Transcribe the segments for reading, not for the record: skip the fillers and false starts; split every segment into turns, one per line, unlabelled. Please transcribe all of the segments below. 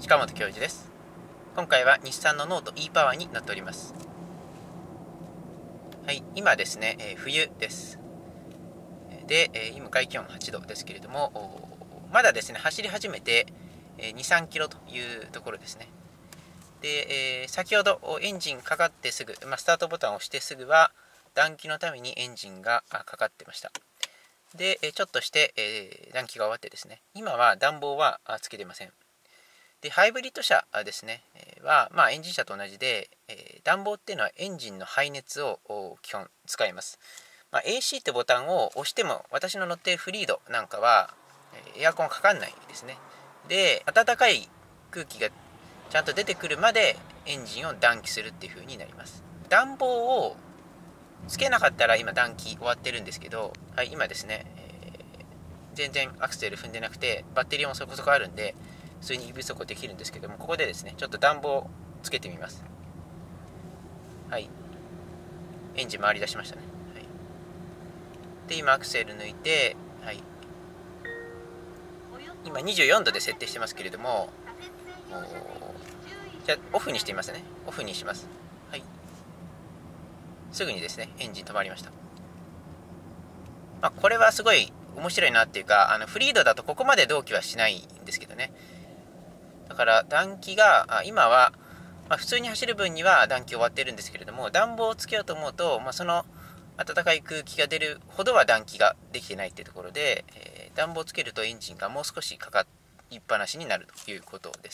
近本教授です。今回は日産のノート e パワーになっております。はい、今ですね、冬です。で、今外気温8度ですけれども、まだですね走り始めて2、3キロというところですね。で、先ほどエンジンかかってすぐ、スタートボタンを押してすぐは暖気のためにエンジンがかかってました。で、ちょっとして、暖気が終わってですね、今は暖房はつけてません。で、ハイブリッド車ですね、は、エンジン車と同じで、暖房っていうのはエンジンの排熱を基本使います。AC ってボタンを押しても、私の乗っているフリードなんかはエアコンかかんないですね。で、暖かい空気がちゃんと出てくるまでエンジンを暖気するっていう風になります。暖房をつけなかったら今暖気終わってるんですけど、はい、今ですね、全然アクセル踏んでなくてバッテリーもそこそこあるんで普通に指走行できるんですけども、ここでですねちょっと暖房をつけてみます。はい、エンジン回り出しましたね。はい、で今アクセル抜いて、はい、今24度で設定してますけれども、じゃあオフにしてみますね。オフにします。はい、すぐにですねエンジン止まりました。これはすごい面白いなっていうか、フリードだとここまで同期はしないんですけどね。だから暖気が今は、普通に走る分には暖気終わってるんですけれども、暖房をつけようと思うと、その暖かい空気が出るほどは暖気ができてないっていうところで、暖房をつけるとエンジンがもう少しかかりっぱなしになるということです。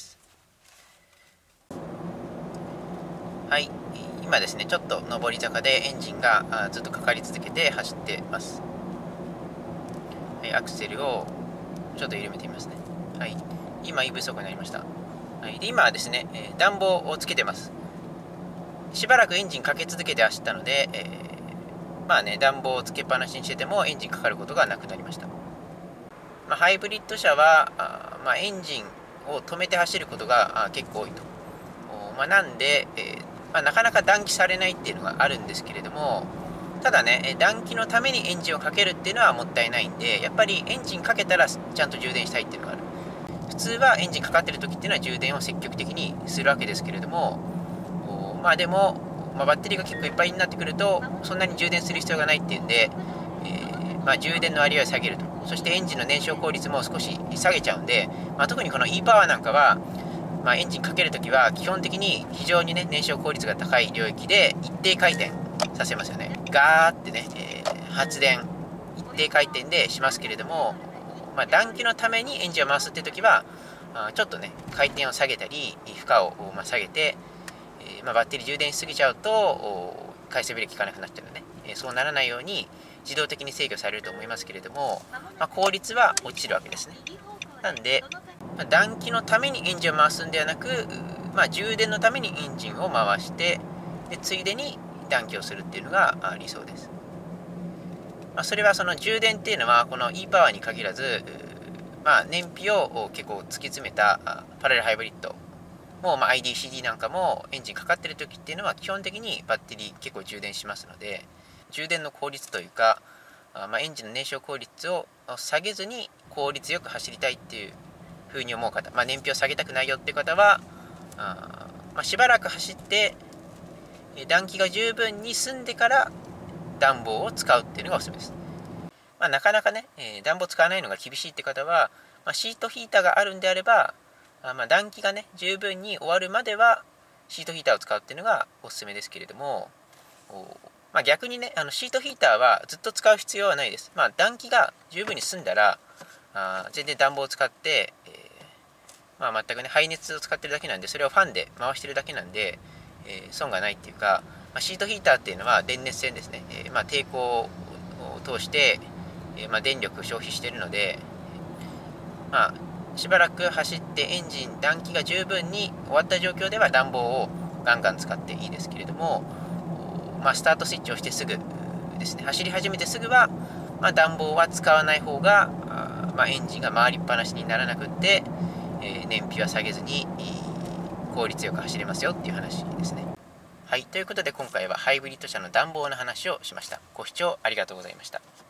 はい、今ですねちょっと上り坂でエンジンがずっとかかり続けて走ってます。はい、アクセルをちょっと緩めてみますね。はい、今 EV 走行になりました。はい、で今はですね、暖房をつけてます。しばらくエンジンかけ続けて走ったので、暖房をつけっぱなしにしててもエンジンかかることがなくなりました。ハイブリッド車はエンジンを止めて走ることが結構多いと。なんで、なかなか暖気されないっていうのがあるんですけれども、ただね、暖気のためにエンジンをかけるっていうのはもったいないんで、やっぱりエンジンかけたらちゃんと充電したいっていうのがある。普通はエンジンかかってる時っていうのは充電を積極的にするわけですけれども、でも、バッテリーが結構いっぱいになってくるとそんなに充電する必要がないっていうんで、充電の割合を下げると。そしてエンジンの燃焼効率も少し下げちゃうんで、特にこの e パワーなんかは、エンジンかけるときは基本的に非常にね燃焼効率が高い領域で一定回転させますよね。ガーってね、発電一定回転でしますけれども、暖気のためにエンジンを回すっていうときはちょっとね回転を下げたり負荷を下げて、バッテリー充電しすぎちゃうと回生ブレーキ効かなくなっちゃうのね、そうならないように自動的に制御されると思いますけれども、効率は落ちるわけですね。なんで暖気のためにエンジンを回すんではなく、充電のためにエンジンを回してでついでに暖気をするっていうのが理想です。それはその充電っていうのはこの e パワーに限らず、燃費を結構突き詰めたパラレルハイブリッドも、IDCD なんかもエンジンかかってる時っていうのは基本的にバッテリー結構充電しますので、充電の効率というか、エンジンの燃焼効率を下げずに効率よく走りたいっていう風に思う方、燃費を下げたくないよっていう方はしばらく走って暖気が十分に済んでから暖房を使うっていうのがおすすめです。なかなかね、暖房使わないのが厳しいって方は、シートヒーターがあるんであれば暖気がね十分に終わるまではシートヒーターを使うっていうのがおすすめですけれども、逆にねシートヒーターはずっと使う必要はないです。暖気が十分に済んだら全然暖房を使って、全くね排熱を使ってるだけなんで、それをファンで回してるだけなんで、損がないっていうか、シートヒーターっていうのは電熱線ですね、抵抗を通して、電力を消費しているので、しばらく走ってエンジン暖気が十分に終わった状況では暖房をガンガン使っていいですけれども、スタートスイッチをしてすぐですね、走り始めてすぐは、暖房は使わない方が、エンジンが回りっぱなしにならなくって、燃費は下げずに効率よく走れますよっていう話ですね。はい、ということで今回はハイブリッド車の暖房の話をしました。ご視聴ありがとうございました。